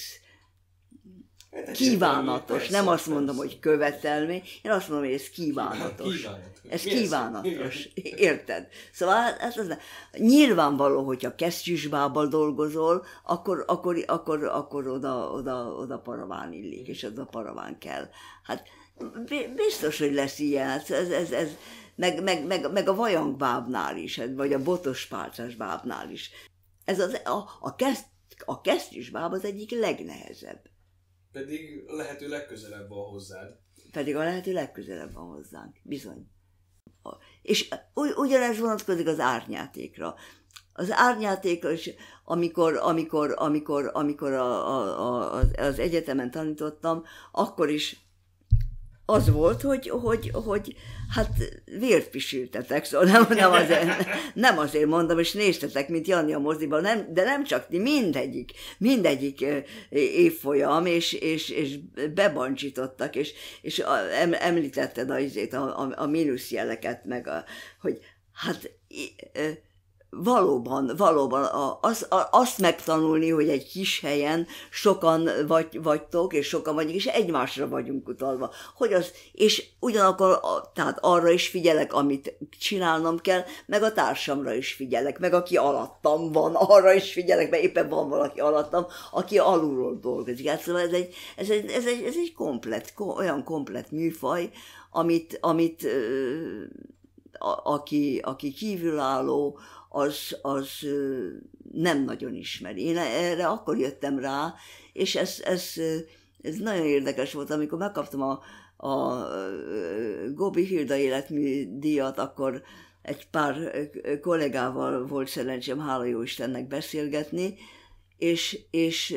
kívánatos. Nem azt mondom, hogy követelmény, én azt mondom, hogy ez kívánatos. kívánatos. Ez kívánatos. Érted? Szóval ez az, nyilvánvaló, hogyha kesztyűsbábbal dolgozol, akkor, akkor, akkor, akkor oda, oda, oda paraván illik, és oda paraván kell. Hát biztos, hogy lesz ilyen. Ez, ez, ez, meg, meg, meg, meg a vajangbábnál is, vagy a botospálcás bábnál is. Ez az, a, a, keszt, a kesztyűsbáb az egyik legnehezebb. Pedig a lehető legközelebb van hozzád. Pedig a lehető legközelebb van hozzánk, bizony. És ugyanez vonatkozik az árnyátékra. Az árnyátékra is, amikor, amikor, amikor, amikor a, a, a, az egyetemen tanítottam, akkor is az volt, hogy, hogy, hogy hát vért pisiltetek, szóval nem, nem, azért, nem azért mondom, és néztetek, mint Jani a moziban, nem, de nem csak ti, mindegyik, mindegyik évfolyam, és, és, és bebancsítottak, és, és említetted a, a, a, a mínuszjeleket, meg a, hogy hát valóban, valóban az, azt megtanulni, hogy egy kis helyen sokan vagy, vagytok, és sokan vagyunk, és egymásra vagyunk utalva. Hogy az, és ugyanakkor tehát arra is figyelek, amit csinálnom kell, meg a társamra is figyelek, meg aki alattam van, arra is figyelek, mert éppen van valaki alattam, aki alulról dolgozik. Hát szóval ez egy, ez egy, ez egy, ez egy komplet, olyan komplet műfaj, amit, amit a, aki, aki kívülálló, az, az nem nagyon ismeri. Én erre akkor jöttem rá, és ez, ez, ez nagyon érdekes volt, amikor megkaptam a, a Góbi Hilda életmű díjat, akkor egy pár kollégával volt szerencsém, hála jó Istennek beszélgetni, és, és,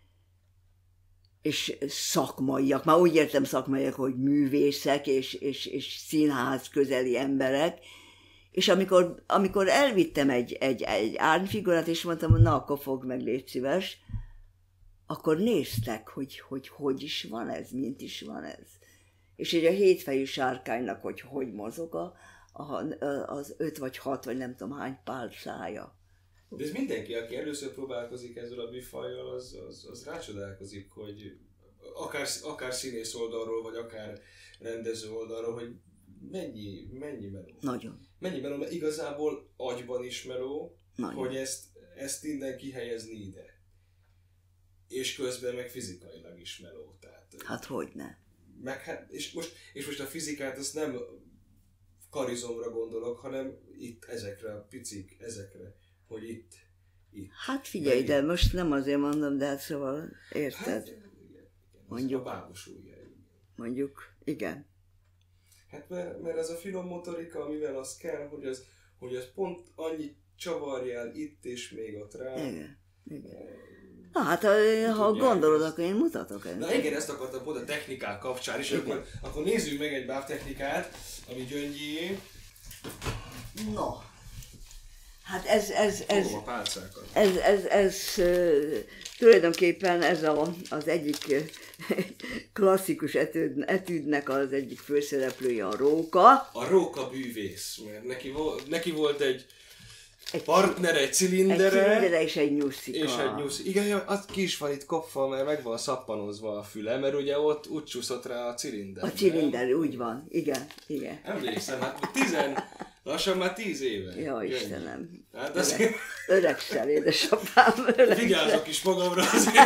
és szakmaiak, már úgy értem szakmaiak, hogy művészek és, és, és színház közeli emberek, és amikor, amikor elvittem egy, egy, egy árnyfigurát, és mondtam, hogy na, akkor fogd meg, légy szíves, akkor néztek, hogy, hogy hogy is van ez, mint is van ez. És egy a hétfejű sárkánynak, hogy hogy mozog a, a, az öt vagy hat, vagy nem tudom hány pálcája. De ez mindenki, aki először próbálkozik ezzel a műfajjal, az, az, az rácsodálkozik, hogy akár, akár színész oldalról, vagy akár rendező oldalról, hogy mennyi, mennyi meló. Nagyon. Mennyi meló, mert igazából agyban is meló, Nagyon. Hogy ezt, ezt innen kihelyezni ide. És közben meg fizikailag is meló. Tehát, hát hogyne. Meg, hát, és, most, és most a fizikát azt nem karizomra gondolok, hanem itt ezekre a picik, ezekre, hogy itt. itt. Hát figyelj, de most nem azért mondom, de hát szóval érted? Hát, igen, igen. Mondjuk. A bábos ujjai. Mondjuk, igen. Hát mert, mert ez a finom motorika, amivel az kell, hogy az, hogy az pont annyit csavarjál itt és még ott rá. Igen, igen. Na hát, ha, ha gondolod, akkor én mutatok. Na igen, ezt akartam pont a technikák kapcsán is, akkor, akkor nézzük meg egy bábtechnikát, ami Gyöngyié. No. Hát ez, ez, ez, a pálcákat. ez, ez, ez, ez tulajdonképpen ez a, az egyik klasszikus etűd, etűdnek az egyik főszereplője a róka. A róka bűvész, mert neki, volt, neki volt egy, egy partner, egy cilindere. Egy cilindere és egy nyuszika. És egy nyuszika. Igen, ja, az ki is van itt kopva, mert meg van szappanozva a füle, mert ugye ott úgy csúszott rá a cilinder. A cilinder, úgy van. Igen, igen. Emlékszem, hát tizen... Lassan már tíz éve. Ja, Istenem. Hát azért... Öregszel, édesapám, öregszel. Vigyázok is magamra azért.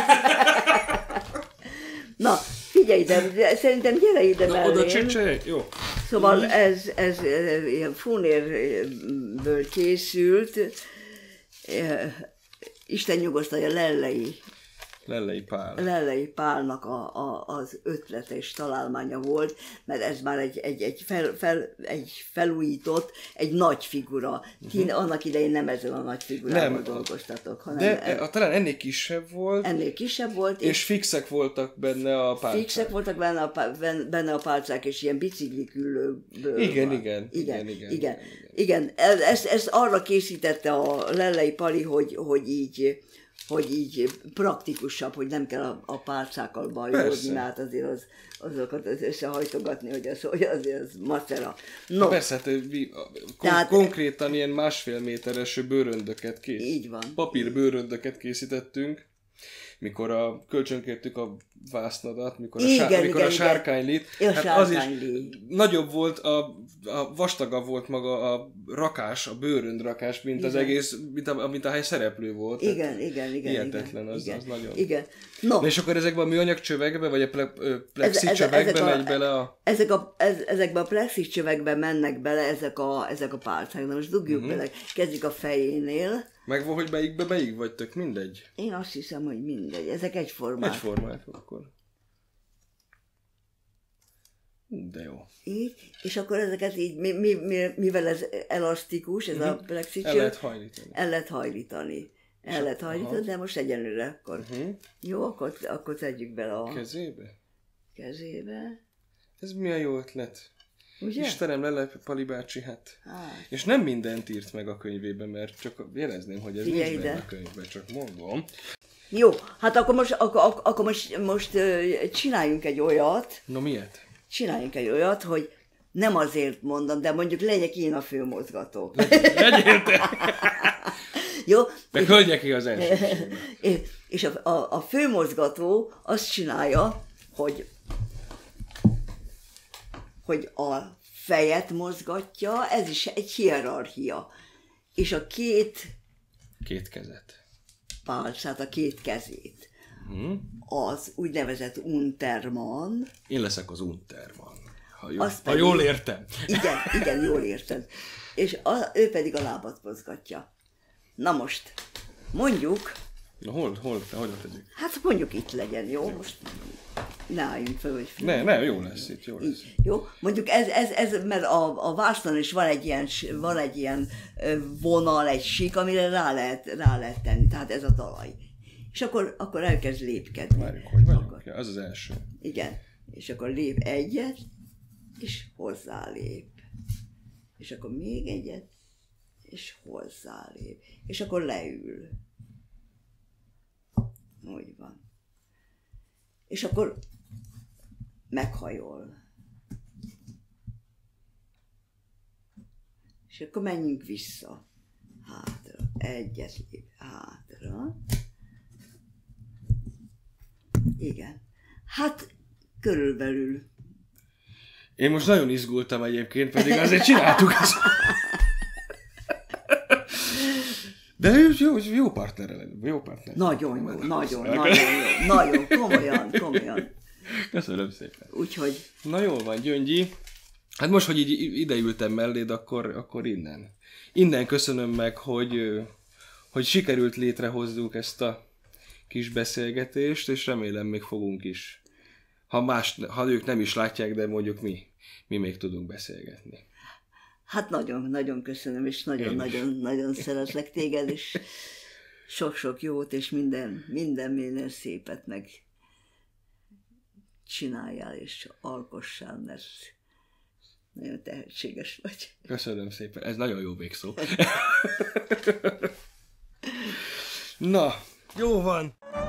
Na, figyelj, de szerintem gyere ide Na, mellém. oda csicselj, jó. Szóval ez, ez ilyen fúnérből készült, Isten nyugosztalja, lellei Lellei Pál. Lellei Pálnak a, a, az ötlete és találmánya volt, mert ez már egy, egy, egy, fel, fel, egy felújított, egy nagy figura. Ti uh-huh. annak idején nem ezen a nagy figurával dolgoztatok, hanem... De el, talán ennél kisebb volt. Ennél kisebb volt. És, és fixek voltak benne a pálcák. Fixek voltak benne a, benne a pálcák, és ilyen biciklik ülőből. Igen, igen, igen, igen, igen, igen. igen. Ezt, ezt arra készítette a Lellei Pali, hogy, hogy így... hogy így praktikusabb, hogy nem kell a, a pálcákkal bajolódni, hát azért az, azokat összehajtogatni, hogy az, hogy azért az macera. No. Persze, hát kon- Tehát, konkrétan ilyen másfél méteres bőröndöket kész. Így van. Papír bőröndöket készítettünk, mikor a, kölcsönkértük a vásznadat, mikor igen, a, sár, mikor igen, a sárkánylít. Hát sárkánylí. Az is nagyobb volt, a, a vastagabb volt maga a rakás, a bőrönd rakás, mint igen. az egész, mint a, mint a hely szereplő volt. Igen, igen, igen, igen. Hihetetlen, az, igen, az nagyon. Igen. No. Na és akkor ezekben a műanyag csövekbe, vagy a ple, plexi ez, csövekbe megy bele a... Ezek a, ez, ezekben a plexi csövekbe mennek bele ezek a, ezek a pálcák. Na most dugjuk uh-huh. bele, kezdjük a fejénél. Meg hogy melyikbe melyik vagy, tök mindegy? Én azt hiszem, hogy mindegy. Ezek egyformák. Egyformák, akkor. De jó. Így, és akkor ezeket így, mi, mi, mi, mivel ez elasztikus, ez uh-huh. a plexicső, el lehet hajlítani. El lehet hajlítani. El so, lehet hajlítani, aha. de most egyenlőre akkor. Uh-huh. Jó, akkor, akkor tegyük bele a... Kezébe? Kezébe. Ez milyen jó ötlet. Ugye? Istenem, Lellei Pali bácsi, hát. hát. És nem mindent írt meg a könyvében, mert csak jelezném, hogy ez Figyelj nincs benne a könyvben, csak mondom. Jó, hát akkor most, akkor, akkor most, most csináljunk egy olyat. No miért? Csináljunk egy olyat, hogy nem azért mondom, de mondjuk legyek én a főmozgató. Legyél te! Jó? De köldjek ki az első. És a, a, a főmozgató azt csinálja, hogy hogy a fejet mozgatja, ez is egy hierarchia. És a két... Két kezet. Pálcát, a két kezét. Hmm. Az úgynevezett Untermann. Én leszek az Untermann. Ha, jó, ha pedig, jól értem. Igen, igen, jól érted. És a, ő pedig a lábat mozgatja. Na most, mondjuk... Na hol, hol, hogyan tegyük? Hát mondjuk itt legyen, jó? Most ne álljunk fel, hogy... Ne, ne, jó lesz itt, jó lesz. Így, jó? Mondjuk ez, ez, ez mert a, a vásznon is van egy ilyen, van egy ilyen vonal, egy sík, amire rá lehet, rá lehet tenni, tehát ez a talaj. És akkor, akkor elkezd lépkedni. Várjuk, hogy vagyunk? Ja, az az első. Igen. És akkor lép egyet, és hozzálép. És akkor még egyet, és hozzálép. És akkor leül. Úgy van. És akkor meghajol. És akkor menjünk vissza. Hátra. Egyet lép hátra. Igen. Hát körülbelül. Én most nagyon izgultam egyébként, pedig azért csináltuk ezt. De jó, jó partnere lenni, jó partner. Nagyon jó, nagyon, nagyon, nagyon jó, nagyon, komolyan, komolyan. Köszönöm szépen. Úgyhogy... Na jól van, Gyöngyi. Hát most, hogy így ideültem melléd, akkor, akkor innen. Innen köszönöm meg, hogy, hogy sikerült létrehozzuk ezt a kis beszélgetést, és remélem még fogunk is. Ha, más, ha ők nem is látják, de mondjuk mi, mi még tudunk beszélgetni. Hát nagyon, nagyon köszönöm, és nagyon-nagyon nagyon szeretlek téged, és sok-sok jót, és minden, minden, minden szépet meg csináljál, és alkossál, mert nagyon tehetséges vagy. Köszönöm szépen, ez nagyon jó végszó. Na, jó van!